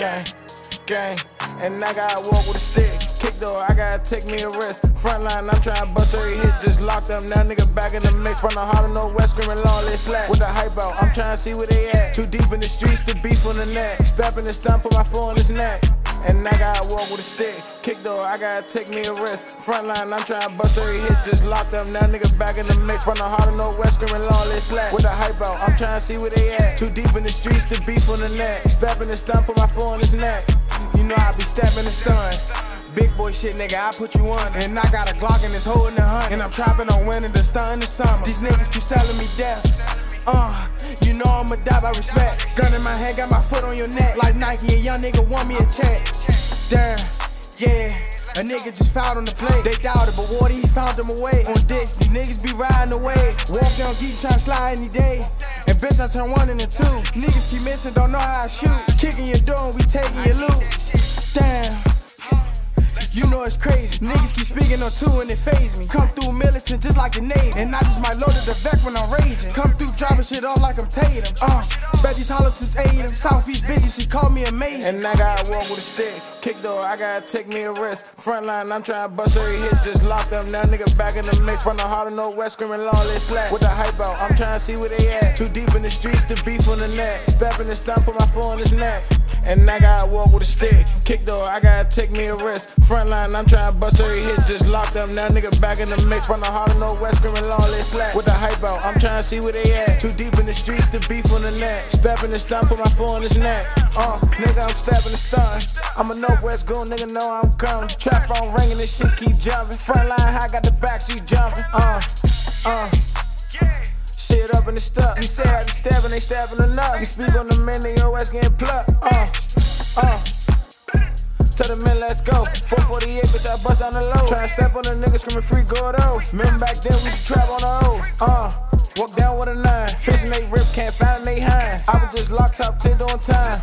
gang. And I gotta walk with a stick. Kick though, I gotta take me a risk. Frontline, I'm tryna bust every hit, just locked up. Now nigga back in the mix. From the Harlem Northwest, screaming lawless slack. With the hype out, I'm tryna see where they at. Too deep in the streets, the beef on the neck. Step in the stump, put my foot on his neck. And I gotta walk with a stick. Kick though, I gotta take me a risk. Frontline, I'm tryna bust every hit, just locked up. Now nigga back in the mix. From the Harlem Northwest, screaming lawless slack. With the hype out, I'm tryna see where they at. Too deep in the streets, the beef on the neck. Step in the stump, put my foot on his neck. You know I be stepping and stun. Big boy shit, nigga, I put you on. And I got a Glock and it's holding 100. And I'm trapping on winning the stun in the summer. These niggas keep selling me death. You know I'ma die by respect. Gun in my hand, got my foot on your neck. Like Nike, a young nigga want me a check. Damn, yeah. A nigga just fouled on the plate. They doubted, but Wardy, he found them away. On dicks, these niggas be riding away. Walk down geek, tryna slide any day. And bitch, I turn 1 into 2. Niggas keep missing, don't know how I shoot. Kicking your door and we taking your loot. Damn. You know it's crazy. Niggas keep speaking on 2 and it phase me. Come through militant just like the Navy. And I just might load the Vec when I'm raging. Come through dropping shit off like I'm Tatum. Bet these hollow tips ate him. Southeast bitches, she called me amazing. And I gotta walk with a stick. Kick though, I gotta take me a risk. Frontline, I'm tryna bust every hit, just locked up. Now nigga back in the mix. From the Harlem Northwest, screaming lawless slack. With the hype out, I'm tryna see where they at. Too deep in the streets, the beef on the neck. Step in the stump, put my foot on his neck. And I gotta walk with a stick. Kick though, I gotta take me a risk. Frontline, I'm tryna bust every hit, just locked up. Now nigga back in the mix. From the Harlem Northwest, screaming lawless slack. With the hype out, I'm tryna see where they at. Too deep in the streets, the beef on the neck. Step in the stump, put my foot on his neck. Nigga, I'm stepping the stun. I'm a Northwest goon, nigga know I'm coming. Trap phone ringing, this shit keep jumping. Frontline high, got the backseat jumping. Shit up in the stuff. You say I be stabbing, they stabbing enough. You speak on the men, they your ass getting plucked. Tell the men, let's go. 448, bitch, I bust down the low. Tryna step on the nigga, screaming free Gordo. Remember back then, we used to trap on the O. Walk down with a 9. Fishing they rip, can't find they hind. I was just locked up, 10 on time.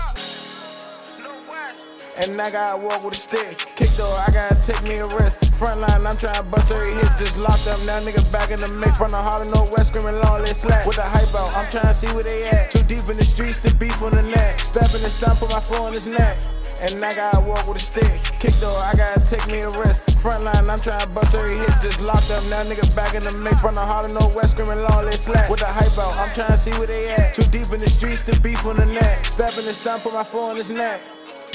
And I gotta walk with a stick. Kick though, I gotta take me a risk. Frontline, I'm tryna bust every hit, just locked up. Now nigga back in the mix. From the Harlem Northwest, screaming lawless slack. With the hype out, I'm tryna see where they at. Too deep in the streets, the beef on the neck. Step in the stump, put my foot on his neck. And I gotta walk with a stick. Kick though, I gotta take me a risk. Frontline, I'm tryna bust every hit, just locked up. Now nigga back in the mix. From the Harlem Northwest, screaming lawless slack. With the hype out, I'm tryna see where they at. Too deep in the streets, the beef on the neck. Step in the stump, put my foot on his neck.